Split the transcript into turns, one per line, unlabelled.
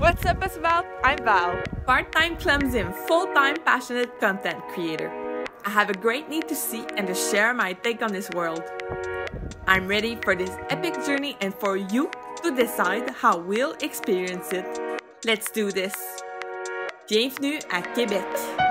What's up, BUSABOUT? I'm Val,
part-time clumsy and full-time passionate content creator. I have a great need to see and to share my take on this world. I'm ready for this epic journey and for you to decide how we'll experience it. Let's do this! Bienvenue à Québec!